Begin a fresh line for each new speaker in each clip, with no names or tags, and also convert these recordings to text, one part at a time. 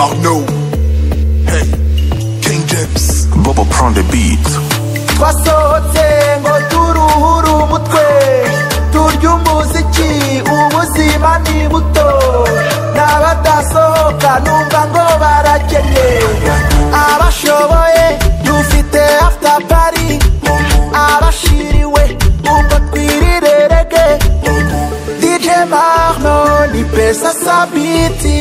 Marno. Hey, King James. Bobo prend the beat.
Twasohotse ngo turuhure umutwe turya umuziki ubuzima ni buto n'abadasohoka numva ngo barakennye abashoboye dufite after party abashiriwe ubwo twirire rege DJ Marno ni pesa sabiti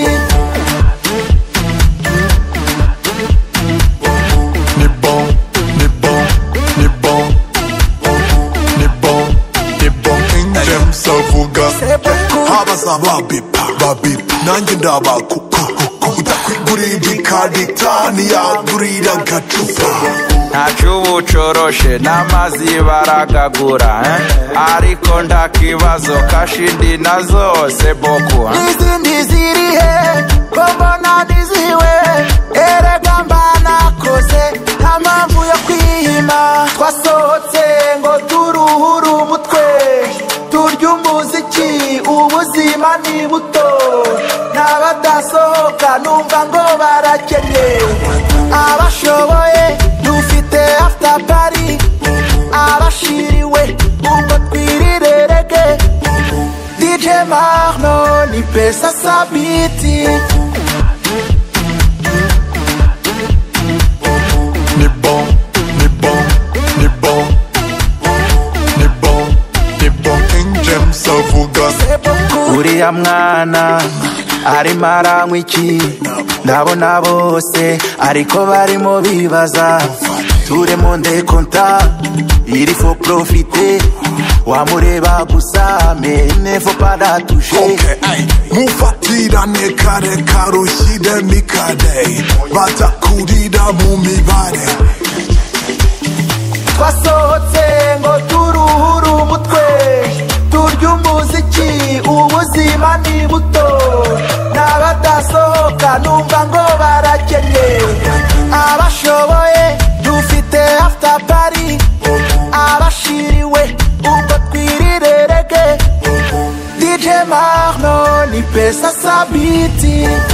Babipa nanjye ndabakuku utakwigurira ikaditani yagurira gacupa
ntacyo ubucoroshe n'amazi baragagura ariko ndakibazo kashindi na zose boku
n'izindi zirihe ko mbona niziwe erega mba nakoze nta mpamvu yo kwihima twasohotse ngo turuhure umutwe turya umuziki ubuzima ni buto n'abadasohoka numva ngo barakennye abashoboye dufite after party abashiriwe ubwo twirire rege DJ Marno ni pesa sabiti
ni bon King James avuga
uriya mwana arimo aranywa iki ndabona bose ariko barimo bibaza turemo ndekonta il faut profiter wamureba gusa mais ne faut pas la toucher
mufatirane kare karushire mikade batakurira mu mibare
twasohotse ngo turuhure umutwe turya umuziki ubuzima ni buto n'abadasohoka numva ngo barakennye abashoboye dufite after party abashiriwe ubwo twirire rege DJ Marno ni pesa sabiti